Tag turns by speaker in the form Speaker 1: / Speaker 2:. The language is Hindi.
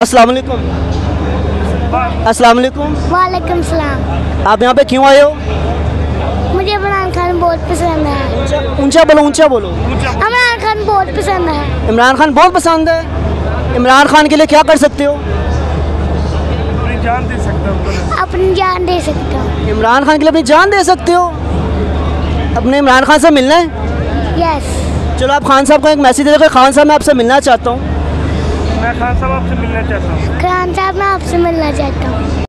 Speaker 1: अस्सलाम वालेकुम। अस्सलाम वालेकुम।
Speaker 2: वालेकुम सलाम।
Speaker 1: आप यहाँ पे क्यों आए हो?
Speaker 2: मुझे इमरान खान बहुत पसंद है।
Speaker 1: ऊंचा बोलो, ऊंचा बोलो।
Speaker 2: इमरान खान बहुत पसंद है।
Speaker 1: इमरान खान बहुत पसंद है। इमरान खान के लिए क्या कर सकते हो?
Speaker 3: अपनी जान दे सकता हूँ।
Speaker 2: अपनी जान दे सकता हूँ।
Speaker 1: इमरान खान के लिए अपनी जान दे सकते हो? अपने इमरान खान से मिलना है?
Speaker 2: यस।
Speaker 1: चलो आप खान साहब को एक मैसेज दे दो, खान साहब मैं आपसे मिलना चाहता हूँ।
Speaker 3: मैं खान साहब आपसे मिलना चाहता हूँ।
Speaker 2: खान साहब मैं आपसे मिलना चाहता हूँ।